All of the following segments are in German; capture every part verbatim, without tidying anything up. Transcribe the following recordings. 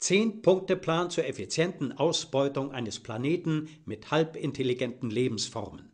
Zehn-Punkte-Plan zur effizienten Ausbeutung eines Planeten mit halbintelligenten Lebensformen.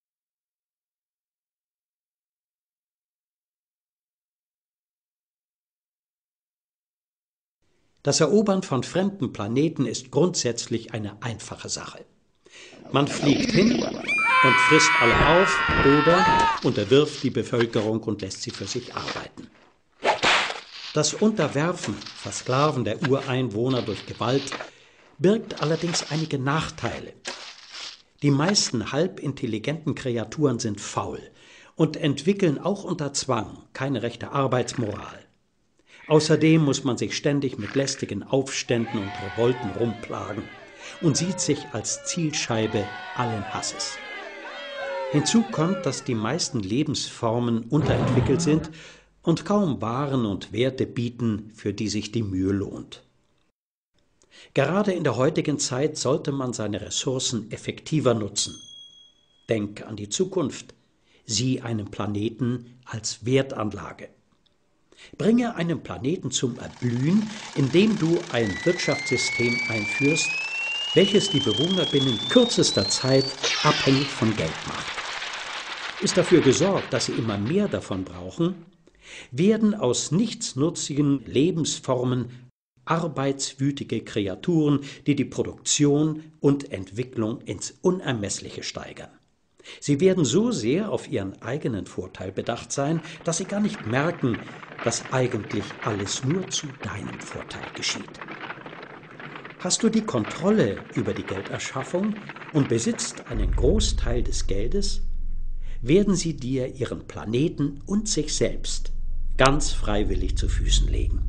Das Erobern von fremden Planeten ist grundsätzlich eine einfache Sache. Man fliegt hin und frisst alle auf oder unterwirft die Bevölkerung und lässt sie für sich arbeiten. Das Unterwerfen, Versklaven der Ureinwohner durch Gewalt birgt allerdings einige Nachteile. Die meisten halbintelligenten Kreaturen sind faul und entwickeln auch unter Zwang keine rechte Arbeitsmoral. Außerdem muss man sich ständig mit lästigen Aufständen und Revolten rumplagen und sieht sich als Zielscheibe allen Hasses. Hinzu kommt, dass die meisten Lebensformen unterentwickelt sind und kaum Waren und Werte bieten, für die sich die Mühe lohnt. Gerade in der heutigen Zeit sollte man seine Ressourcen effektiver nutzen. Denk an die Zukunft, sieh einen Planeten als Wertanlage. Bringe einen Planeten zum Erblühen, indem du ein Wirtschaftssystem einführst, welches die Bewohner binnen kürzester Zeit abhängig von Geld macht. Ist dafür gesorgt, dass sie immer mehr davon brauchen, werden aus nichtsnutzigen Lebensformen arbeitswütige Kreaturen, die die Produktion und Entwicklung ins Unermessliche steigern. Sie werden so sehr auf ihren eigenen Vorteil bedacht sein, dass sie gar nicht merken, dass eigentlich alles nur zu deinem Vorteil geschieht. Hast du die Kontrolle über die Gelderschaffung und besitzt einen Großteil des Geldes, werden sie dir ihren Planeten und sich selbst ganz freiwillig zu Füßen legen.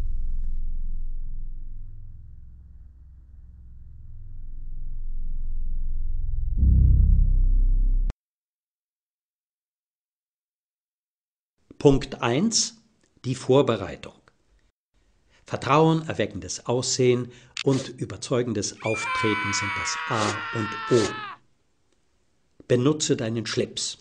Punkt eins. Die Vorbereitung. Vertrauenerweckendes Aussehen und überzeugendes Auftreten sind das A und O. Benutze deinen Schlips.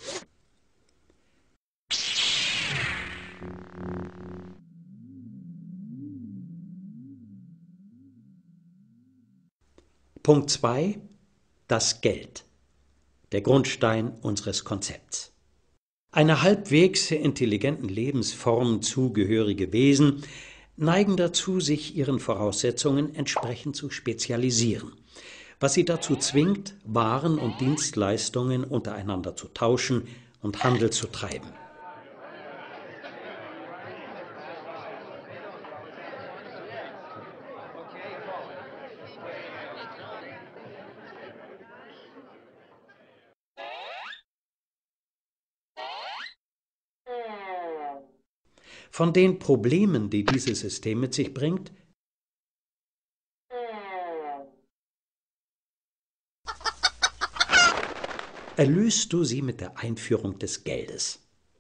Punkt zwei. Das Geld. Der Grundstein unseres Konzepts. Einer halbwegs intelligenten Lebensform zugehörige Wesen neigen dazu, sich ihren Voraussetzungen entsprechend zu spezialisieren, was sie dazu zwingt, Waren und Dienstleistungen untereinander zu tauschen und Handel zu treiben. Von den Problemen, die dieses System mit sich bringt, erlöst du sie mit der Einführung des Geldes.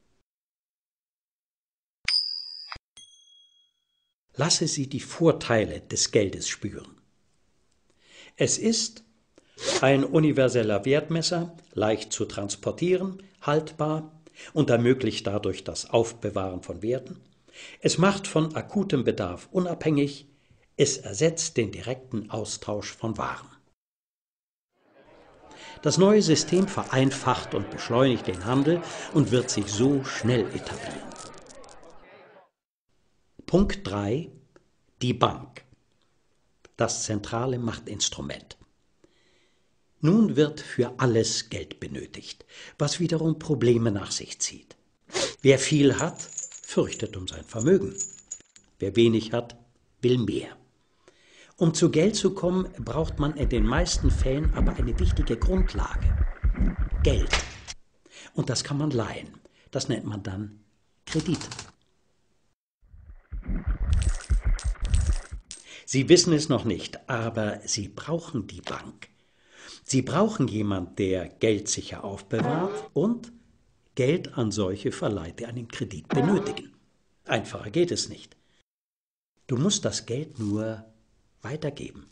Lasse sie die Vorteile des Geldes spüren. Es ist ein universeller Wertmesser, leicht zu transportieren, haltbar und ermöglicht dadurch das Aufbewahren von Werten. Es macht von akutem Bedarf unabhängig, es ersetzt den direkten Austausch von Waren. Das neue System vereinfacht und beschleunigt den Handel und wird sich so schnell etablieren. Punkt drei. Die Bank. Das zentrale Machtinstrument. Nun wird für alles Geld benötigt, was wiederum Probleme nach sich zieht. Wer viel hat, fürchtet um sein Vermögen. Wer wenig hat, will mehr. Um zu Geld zu kommen, braucht man in den meisten Fällen aber eine wichtige Grundlage: Geld. Und das kann man leihen. Das nennt man dann Kredit. Sie wissen es noch nicht, aber Sie brauchen die Bank. Sie brauchen jemanden, der Geld sicher aufbewahrt und Geld an solche verleiht, die einen Kredit benötigen. Einfacher geht es nicht. Du musst das Geld nur weitergeben.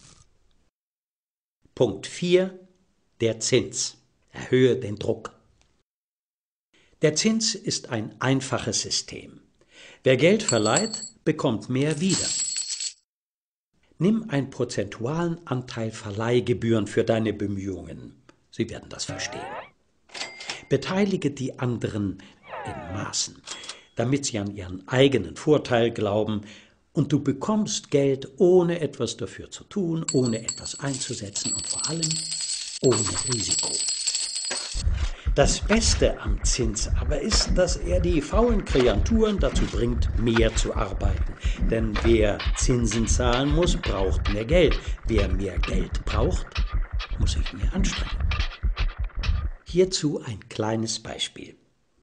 Punkt vier. Der Zins. Erhöhe den Druck. Der Zins ist ein einfaches System. Wer Geld verleiht, bekommt mehr wieder. Nimm einen prozentualen Anteil Verleihgebühren für deine Bemühungen. Sie werden das verstehen. Beteilige die anderen in Maßen, damit sie an ihren eigenen Vorteil glauben, und du bekommst Geld, ohne etwas dafür zu tun, ohne etwas einzusetzen und vor allem ohne Risiko. Das Beste am Zins aber ist, dass er die faulen Kreaturen dazu bringt, mehr zu arbeiten. Denn wer Zinsen zahlen muss, braucht mehr Geld. Wer mehr Geld braucht, muss sich mehr anstrengen. Hierzu ein kleines Beispiel.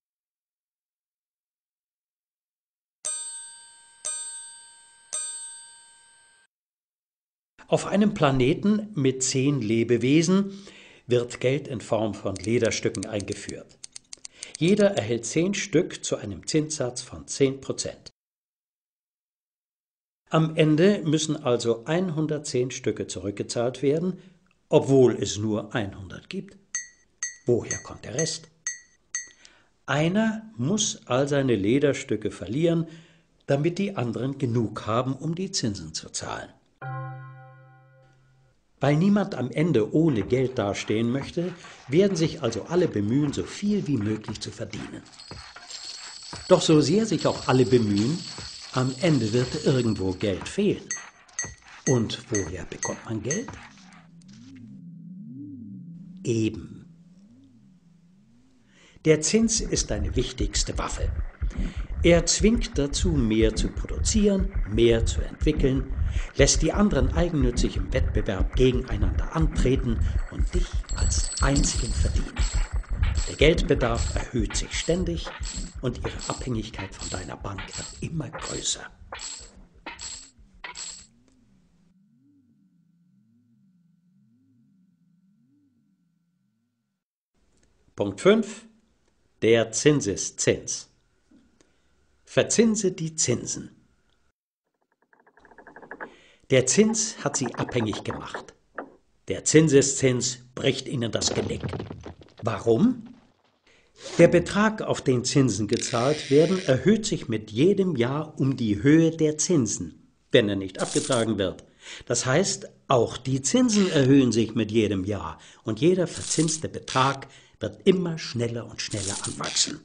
Auf einem Planeten mit zehn Lebewesen wird Geld in Form von Lederstücken eingeführt. Jeder erhält zehn Stück zu einem Zinssatz von zehn Prozent. Am Ende müssen also hundertzehn Stücke zurückgezahlt werden, obwohl es nur hundert gibt. Woher kommt der Rest? Einer muss all seine Lederstücke verlieren, damit die anderen genug haben, um die Zinsen zu zahlen. Weil niemand am Ende ohne Geld dastehen möchte, werden sich also alle bemühen, so viel wie möglich zu verdienen. Doch so sehr sich auch alle bemühen, am Ende wird irgendwo Geld fehlen. Und woher bekommt man Geld? Eben. Der Zins ist deine wichtigste Waffe. Er zwingt dazu, mehr zu produzieren, mehr zu entwickeln, lässt die anderen eigennützig im Wettbewerb gegeneinander antreten und dich als einzigen verdienen. Der Geldbedarf erhöht sich ständig und ihre Abhängigkeit von deiner Bank wird immer größer. Punkt fünf. Der Zinseszins. Verzinse die Zinsen. Der Zins hat sie abhängig gemacht. Der Zinseszins bricht ihnen das Genick. Warum? Der Betrag, auf den Zinsen gezahlt werden, erhöht sich mit jedem Jahr um die Höhe der Zinsen, wenn er nicht abgetragen wird. Das heißt, auch die Zinsen erhöhen sich mit jedem Jahr und jeder verzinste Betrag wird immer schneller und schneller anwachsen.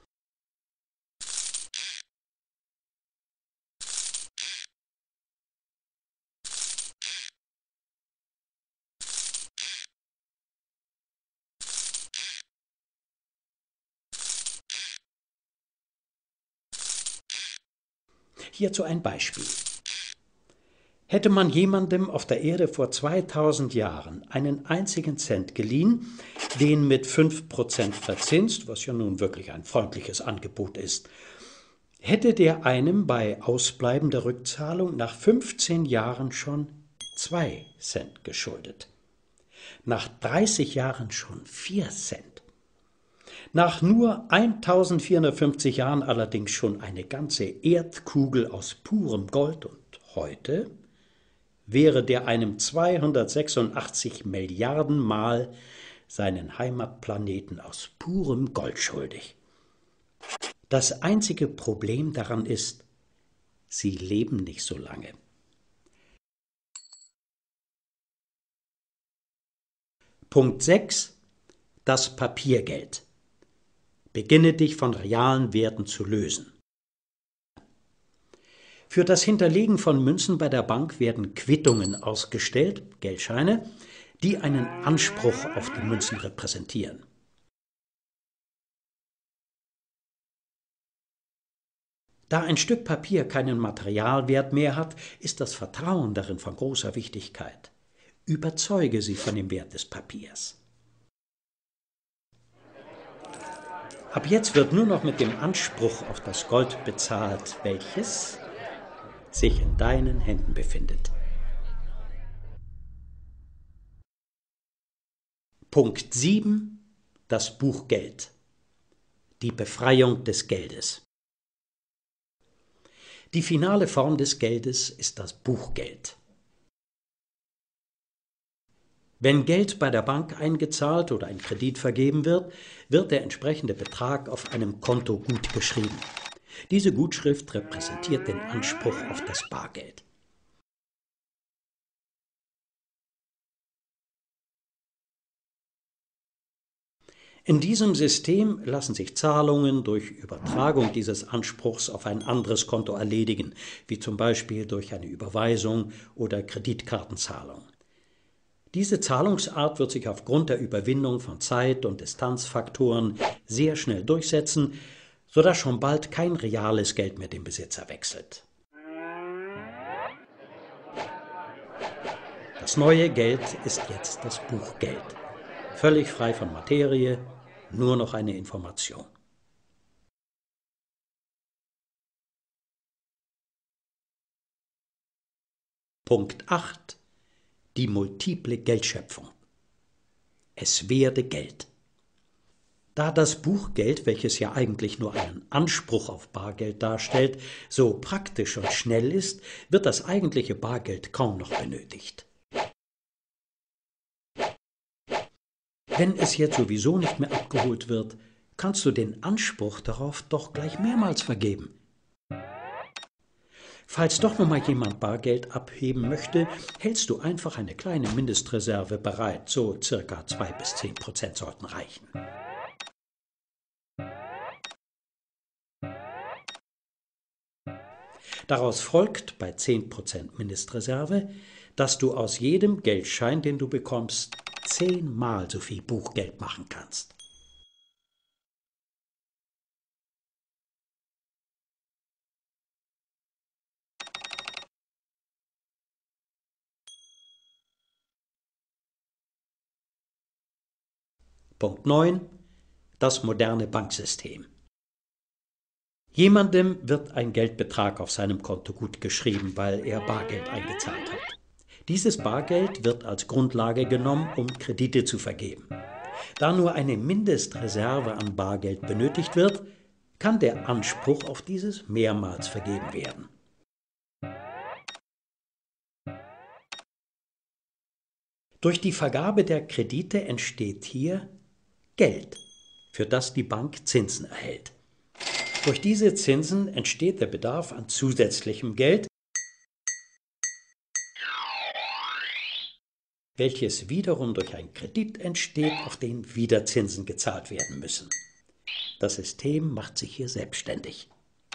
Hierzu ein Beispiel. Hätte man jemandem auf der Erde vor zweitausend Jahren einen einzigen Cent geliehen, den mit fünf Prozent verzinst, was ja nun wirklich ein freundliches Angebot ist, hätte der einem bei ausbleibender Rückzahlung nach fünfzehn Jahren schon zwei Cent geschuldet. Nach dreißig Jahren schon vier Cent. Nach nur eintausendvierhundertfünfzig Jahren allerdings schon eine ganze Erdkugel aus purem Gold und heute wäre der einem zweihundertsechsundachtzig Milliarden Mal seinen Heimatplaneten aus purem Gold schuldig. Das einzige Problem daran ist, sie leben nicht so lange. Punkt sechs. Das Papiergeld. Beginne dich von realen Werten zu lösen. Für das Hinterlegen von Münzen bei der Bank werden Quittungen ausgestellt, Geldscheine, die einen Anspruch auf die Münzen repräsentieren. Da ein Stück Papier keinen Materialwert mehr hat, ist das Vertrauen darin von großer Wichtigkeit. Überzeuge sie von dem Wert des Papiers. Ab jetzt wird nur noch mit dem Anspruch auf das Gold bezahlt, welches sich in deinen Händen befindet. Punkt sieben. Das Buchgeld. Die Befreiung des Geldes. Die finale Form des Geldes ist das Buchgeld. Wenn Geld bei der Bank eingezahlt oder ein Kredit vergeben wird, wird der entsprechende Betrag auf einem Konto gutgeschrieben. Diese Gutschrift repräsentiert den Anspruch auf das Bargeld. In diesem System lassen sich Zahlungen durch Übertragung dieses Anspruchs auf ein anderes Konto erledigen, wie zum Beispiel durch eine Überweisung oder Kreditkartenzahlung. Diese Zahlungsart wird sich aufgrund der Überwindung von Zeit- und Distanzfaktoren sehr schnell durchsetzen, sodass schon bald kein reales Geld mehr den Besitzer wechselt. Das neue Geld ist jetzt das Buchgeld. Völlig frei von Materie, nur noch eine Information. Punkt acht. Die multiple Geldschöpfung. Es werde Geld. Da das Buchgeld, welches ja eigentlich nur einen Anspruch auf Bargeld darstellt, so praktisch und schnell ist, wird das eigentliche Bargeld kaum noch benötigt. Wenn es jetzt sowieso nicht mehr abgeholt wird, kannst du den Anspruch darauf doch gleich mehrmals vergeben. Falls doch noch mal jemand Bargeld abheben möchte, hältst du einfach eine kleine Mindestreserve bereit, so circa zwei bis zehn Prozent sollten reichen. Daraus folgt bei zehn Prozent Mindestreserve, dass du aus jedem Geldschein, den du bekommst, zehnmal so viel Buchgeld machen kannst. Punkt neun. Das moderne Banksystem. Jemandem wird ein Geldbetrag auf seinem Konto gutgeschrieben, weil er Bargeld eingezahlt hat. Dieses Bargeld wird als Grundlage genommen, um Kredite zu vergeben. Da nur eine Mindestreserve an Bargeld benötigt wird, kann der Anspruch auf dieses mehrmals vergeben werden. Durch die Vergabe der Kredite entsteht hier Geld, für das die Bank Zinsen erhält. Durch diese Zinsen entsteht der Bedarf an zusätzlichem Geld, welches wiederum durch einen Kredit entsteht, auf den wieder Zinsen gezahlt werden müssen. Das System macht sich hier selbstständig.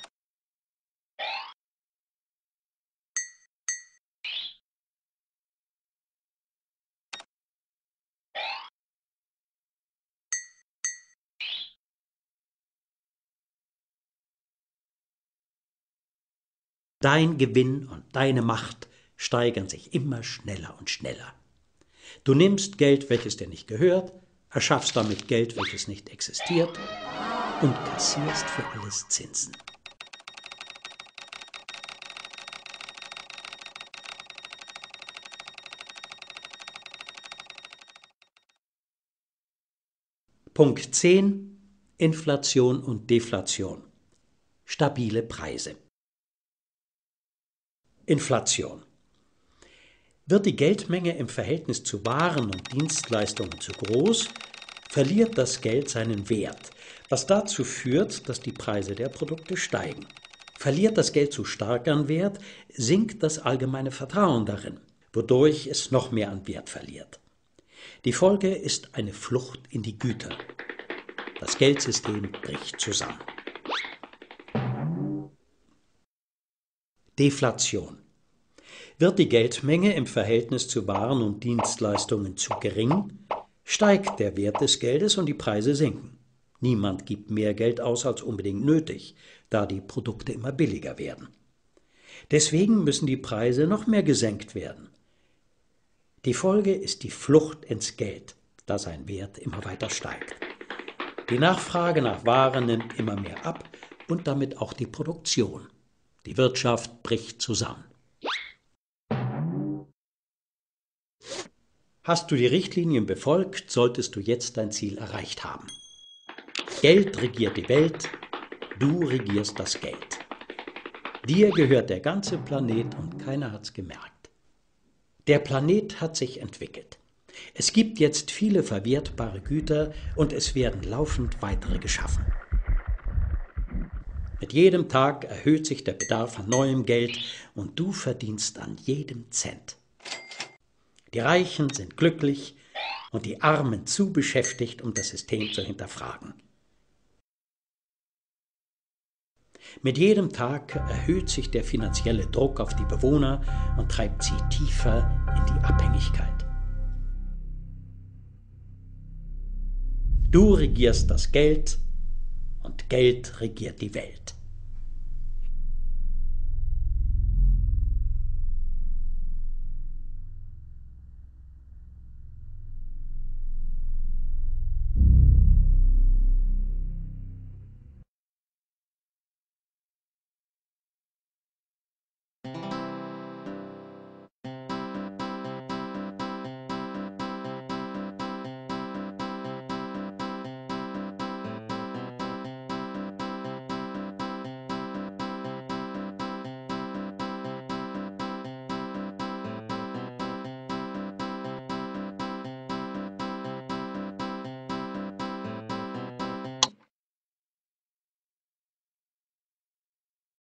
Dein Gewinn und deine Macht steigern sich immer schneller und schneller. Du nimmst Geld, welches dir nicht gehört, erschaffst damit Geld, welches nicht existiert und kassierst für alles Zinsen. Punkt zehn. Inflation und Deflation. Stabile Preise. Inflation. Wird die Geldmenge im Verhältnis zu Waren und Dienstleistungen zu groß, verliert das Geld seinen Wert, was dazu führt, dass die Preise der Produkte steigen. Verliert das Geld zu stark an Wert, sinkt das allgemeine Vertrauen darin, wodurch es noch mehr an Wert verliert. Die Folge ist eine Flucht in die Güter. Das Geldsystem bricht zusammen. Deflation. Wird die Geldmenge im Verhältnis zu Waren und Dienstleistungen zu gering, steigt der Wert des Geldes und die Preise sinken. Niemand gibt mehr Geld aus als unbedingt nötig, da die Produkte immer billiger werden. Deswegen müssen die Preise noch mehr gesenkt werden. Die Folge ist die Flucht ins Geld, da sein Wert immer weiter steigt. Die Nachfrage nach Waren nimmt immer mehr ab und damit auch die Produktion. Die Wirtschaft bricht zusammen. Hast du die Richtlinien befolgt, solltest du jetzt dein Ziel erreicht haben. Geld regiert die Welt, du regierst das Geld. Dir gehört der ganze Planet und keiner hat's gemerkt. Der Planet hat sich entwickelt. Es gibt jetzt viele verwertbare Güter und es werden laufend weitere geschaffen. Mit jedem Tag erhöht sich der Bedarf an neuem Geld und du verdienst an jedem Cent. Die Reichen sind glücklich, und die Armen zu beschäftigt, um das System zu hinterfragen. Mit jedem Tag erhöht sich der finanzielle Druck auf die Bewohner und treibt sie tiefer in die Abhängigkeit. Du regierst das Geld und Geld regiert die Welt.